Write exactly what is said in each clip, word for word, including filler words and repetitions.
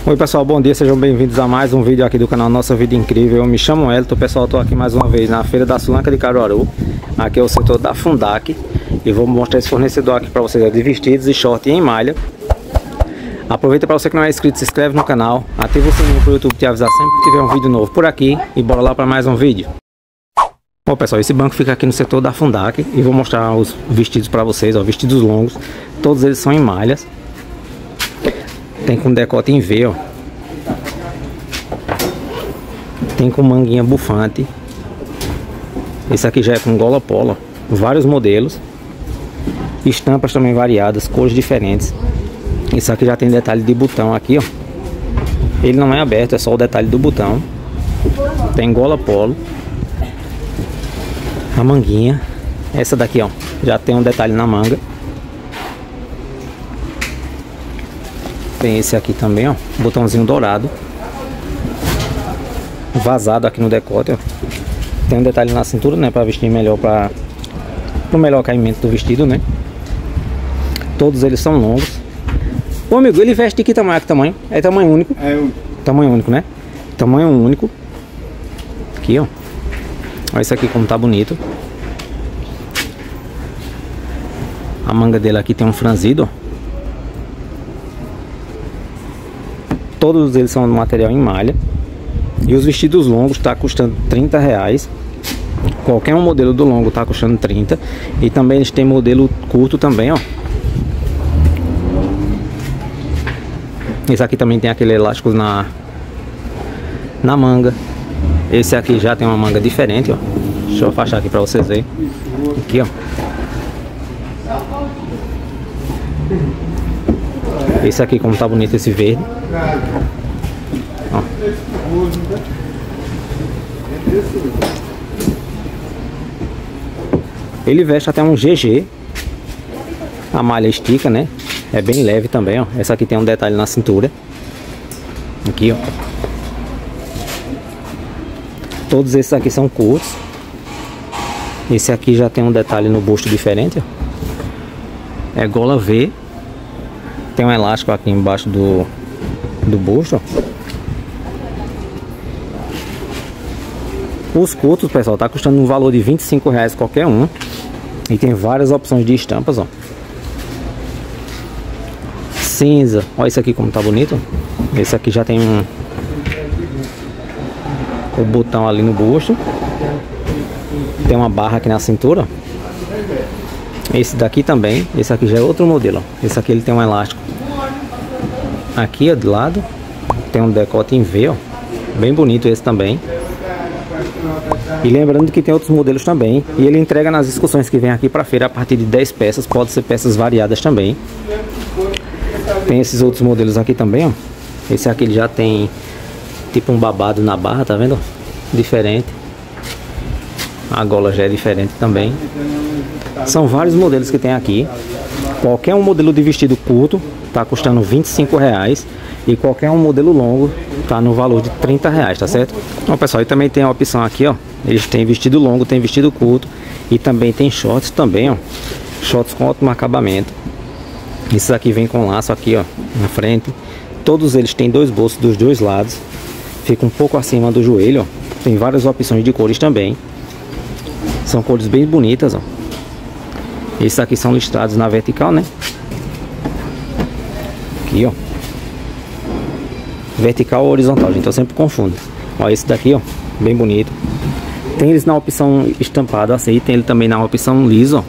Oi pessoal, bom dia, sejam bem-vindos a mais um vídeo aqui do canal Nossa Vida Incrível. Eu me chamo Elton, pessoal, estou aqui mais uma vez na Feira da Sulanca de Caruaru. Aqui é o setor da Fundac e vou mostrar esse fornecedor aqui para vocês de vestidos e short em malha. Aproveita, para você que não é inscrito, se inscreve no canal, ativa o sininho para o YouTube te avisar sempre que tiver um vídeo novo por aqui e bora lá para mais um vídeo. Bom pessoal, esse banco fica aqui no setor da Fundac e vou mostrar os vestidos para vocês, ó, vestidos longos, todos eles são em malhas. Tem com decote em V, ó. Tem com manguinha bufante. Esse aqui já é com gola polo, ó. Vários modelos. Estampas também variadas, cores diferentes. Esse aqui já tem detalhe de botão aqui, ó. Ele não é aberto, é só o detalhe do botão. Tem gola polo. A manguinha. Essa daqui, ó, já tem um detalhe na manga. Tem esse aqui também, ó, botãozinho dourado, vazado aqui no decote, ó. Tem um detalhe na cintura, né, para vestir melhor, para o melhor caimento do vestido, né. Todos eles são longos. Ô amigo, ele veste de que tamanho? Que tamanho? É tamanho único? É único. Tamanho único, né? Tamanho único. Aqui, ó. Olha isso aqui como tá bonito. A manga dele aqui tem um franzido, ó. Todos eles são de material em malha. E os vestidos longos tá custando trinta reais. Qualquer um modelo do longo tá custando trinta. E também eles têm modelo curto também, ó. Esse aqui também tem aquele elástico na Na manga. Esse aqui já tem uma manga diferente, ó. Deixa eu afastar aqui pra vocês verem. Aqui, ó. Esse aqui como tá bonito, esse verde. Ó. Ele veste até um G G. A malha estica, né? É bem leve também, ó. Essa aqui tem um detalhe na cintura. Aqui, ó. Todos esses aqui são curtos. Esse aqui já tem um detalhe no busto diferente, ó. É gola V. Tem um elástico aqui embaixo do, do busto, ó. Os curtos, pessoal, tá custando um valor de vinte e cinco reais qualquer um. E tem várias opções de estampas, ó. Cinza. Olha esse aqui como tá bonito. Esse aqui já tem um o botão ali no busto. Tem uma barra aqui na cintura, ó. Esse daqui também, esse aqui já é outro modelo, ó. Esse aqui ele tem um elástico aqui, ó, do lado. Tem um decote em V, ó. Bem bonito esse também. E lembrando que tem outros modelos também. E ele entrega nas excursões que vem aqui pra feira a partir de dez peças. Pode ser peças variadas também. Tem esses outros modelos aqui também, ó. Esse aqui ele já tem tipo um babado na barra, tá vendo? Diferente. A gola já é diferente também. São vários modelos que tem aqui. Qualquer um modelo de vestido curto tá custando vinte e cinco reais. E qualquer um modelo longo tá no valor de trinta reais, tá certo? Então pessoal, e também tem a opção aqui, ó. Eles têm vestido longo, tem vestido curto. E também tem shorts também, ó. Shorts com ótimo acabamento. Esses aqui vem com laço aqui, ó, na frente. Todos eles têm dois bolsos dos dois lados. Fica um pouco acima do joelho, ó. Tem várias opções de cores também. São cores bem bonitas, ó. Esses aqui são listrados na vertical, né? Aqui, ó. Vertical ou horizontal, gente, eu sempre confundo. Ó, esse daqui, ó, bem bonito. Tem eles na opção estampado assim, tem ele também na opção liso, ó.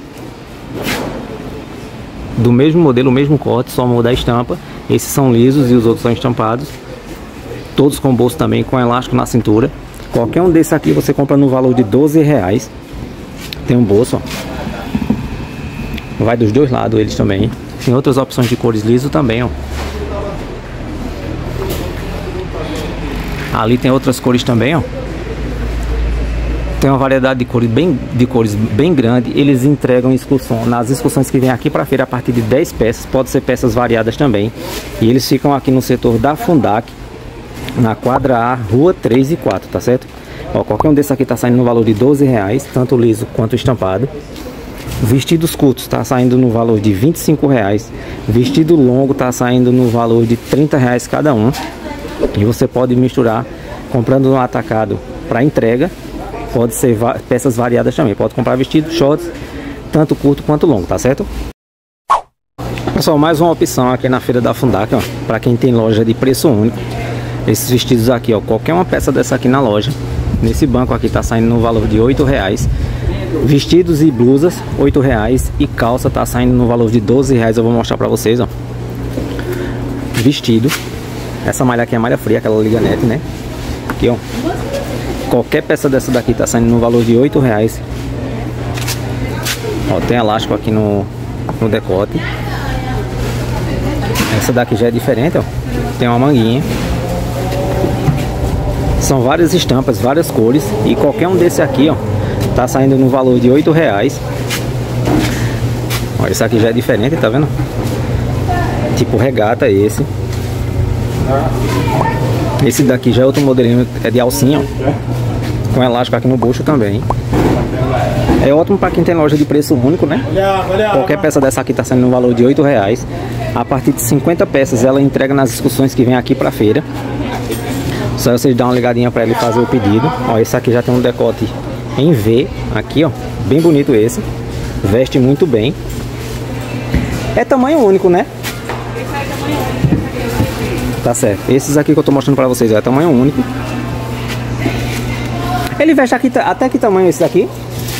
Do mesmo modelo, o mesmo corte, só muda a estampa. Esses são lisos e os outros são estampados. Todos com bolso também, com elástico na cintura. Qualquer um desses aqui você compra no valor de doze reais. Tem um bolso, ó. Vai dos dois lados eles também. Tem outras opções de cores liso também, ó. Ali tem outras cores também, ó. Tem uma variedade de cores bem, de cores bem grande. Eles entregam excursão, nas excursões que vem aqui para feira a partir de dez peças. Pode ser peças variadas também. E eles ficam aqui no setor da Fundac, na quadra A, rua três e quatro, tá certo? Ó, qualquer um desses aqui tá saindo no valor de doze reais, tanto liso quanto estampado. Vestidos curtos tá saindo no valor de vinte e cinco reais. Vestido longo tá saindo no valor de trinta reais cada um. E você pode misturar comprando no atacado para entrega. Pode ser va peças variadas também. Pode comprar vestido, shorts, tanto curto quanto longo, tá certo? Pessoal, mais uma opção aqui na feira da Fundac, ó, para quem tem loja de preço único. Esses vestidos aqui, ó, qualquer uma peça dessa aqui na loja, nesse banco aqui tá saindo no valor de oito reais. Vestidos e blusas, oito reais. E calça tá saindo no valor de doze reais. Eu vou mostrar pra vocês, ó. Vestido. Essa malha aqui é malha fria, aquela liganete, né? Aqui, ó. Qualquer peça dessa daqui tá saindo no valor de oito reais. Ó, tem elástico aqui no, no decote. Essa daqui já é diferente, ó. Tem uma manguinha. São várias estampas, várias cores. E qualquer um desse aqui, ó, tá saindo no valor de oito reais. Ó, esse aqui já é diferente, tá vendo? Tipo regata esse. Esse daqui já é outro modelinho, é de alcinha, ó, com elástico aqui no bucho também. É ótimo para quem tem loja de preço único, né? Qualquer peça dessa aqui tá saindo no valor de oito reais. A partir de cinquenta peças ela entrega nas excursões que vem aqui pra feira. Só vocês dar uma ligadinha para ele fazer o pedido. Ó, esse aqui já tem um decote em V, aqui, ó, bem bonito esse. Veste muito bem. É tamanho único, né? Tá certo. Esses aqui que eu tô mostrando pra vocês, ó, é tamanho único. Ele veste aqui, até que tamanho esse daqui?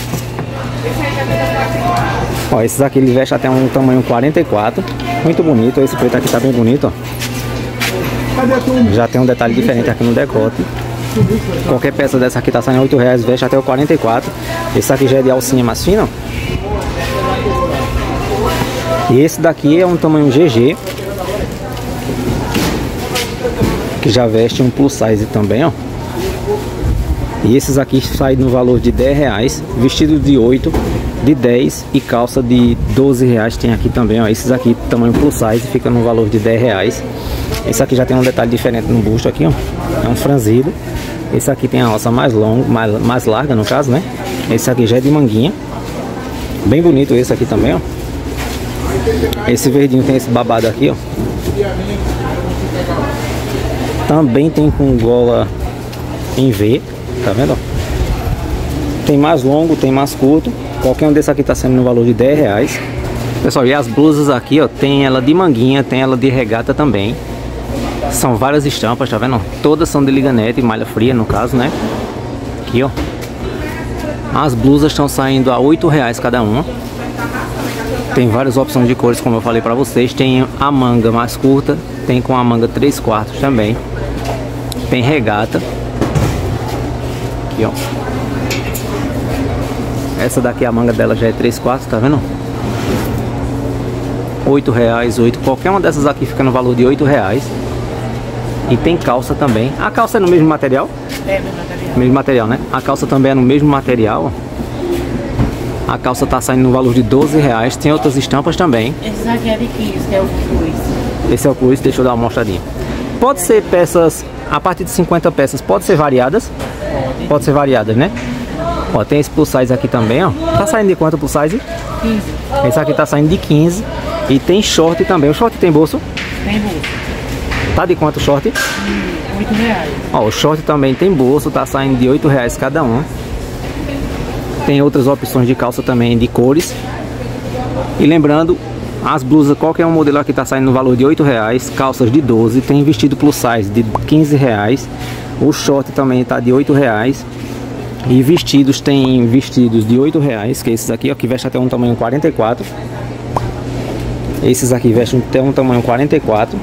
Ó, esses aqui ele veste até um tamanho quarenta e quatro. Muito bonito. Esse preto aqui tá bem bonito, ó. Já tem um detalhe diferente aqui no decote. Qualquer peça dessa aqui tá saindo oito reais, veste até o quarenta e quatro. Esse aqui já é de alcinha mais fina. E esse daqui é um tamanho G G, que já veste um plus size também, ó. E esses aqui saem no valor de dez reais, vestido de oito, de dez e calça de doze reais tem aqui também, ó. Esses aqui tamanho plus size fica no valor de dez reais. Esse aqui já tem um detalhe diferente no busto aqui, ó. É um franzido. Esse aqui tem a alça mais longa, mais, mais larga no caso, né? Esse aqui já é de manguinha. Bem bonito esse aqui também, ó. Esse verdinho tem esse babado aqui, ó. Também tem com gola em V, tá vendo, ó? Tem mais longo, tem mais curto. Qualquer um desse aqui tá sendo no valor de dez reais. Pessoal, e as blusas aqui, ó, tem ela de manguinha, tem ela de regata também. São várias estampas, tá vendo? Todas são de liganete, malha fria no caso, né? Aqui, ó. As blusas estão saindo a oito reais cada uma. Tem várias opções de cores, como eu falei pra vocês. Tem a manga mais curta, tem com a manga três quartos também. Tem regata. Aqui, ó. Essa daqui, a manga dela já é três quartos, tá vendo? oito reais, oito. Qualquer uma dessas aqui fica no valor de oito reais. E tem calça também. A calça é no mesmo material? É, mesmo material. Mesmo material, né? A calça também é no mesmo material, ó. A calça tá saindo no valor de doze reais. Tem outras estampas também. Esse aqui é de quinze, que é o cruz. Esse é o cruz, deixa eu dar uma mostradinha. Pode ser peças, a partir de cinquenta peças, pode ser variadas? Pode. Pode ser variadas, né? Ó, tem esse plus size aqui também, ó. Tá saindo de quanto plus size? quinze. Esse aqui tá saindo de quinze. E tem short também. O short tem bolso? Tem bolso. Tá de quanto o short? oito reais. Ó, o short também tem bolso, tá saindo de oito reais cada um. Tem outras opções de calça também de cores. E lembrando, as blusas, qualquer um modelo aqui tá saindo no valor de oito reais. Calças de doze. Tem vestido plus size de quinze reais. O short também tá de oito reais. E vestidos, tem vestidos de oito reais, que é esses aqui, ó, que veste até um tamanho quarenta e quatro. Esses aqui vestem até um tamanho quarenta e quatro.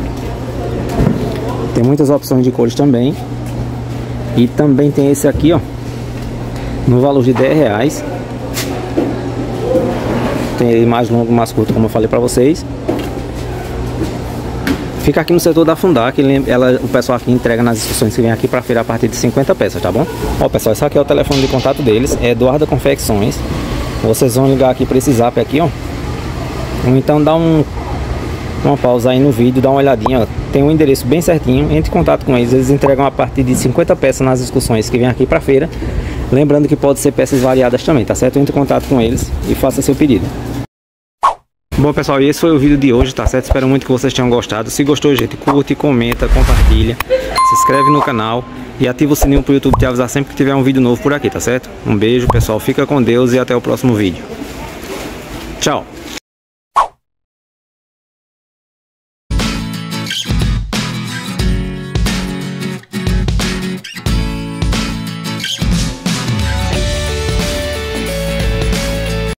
Tem muitas opções de cores também. E também tem esse aqui, ó, no valor de dez reais. Tem ele mais longo, mais curto, como eu falei pra vocês. Fica aqui no setor da Fundac. Ela, o pessoal aqui entrega nas excursões que vem aqui pra feira a partir de cinquenta peças, tá bom? Ó, pessoal, esse aqui é o telefone de contato deles. É Eduarda Confecções. Vocês vão ligar aqui pra esse zap aqui, ó. Ou então dá um, uma pausa aí no vídeo, dá uma olhadinha, ó. Tem um endereço bem certinho, entre em contato com eles. Eles entregam a partir de cinquenta peças nas excursões que vem aqui pra feira. Lembrando que pode ser peças variadas também, tá certo? Entre em contato com eles e faça seu pedido. Bom, pessoal, e esse foi o vídeo de hoje, tá certo? Espero muito que vocês tenham gostado. Se gostou, gente, curte, comenta, compartilha, se inscreve no canal e ativa o sininho pro YouTube te avisar sempre que tiver um vídeo novo por aqui, tá certo? Um beijo, pessoal, fica com Deus e até o próximo vídeo. Tchau!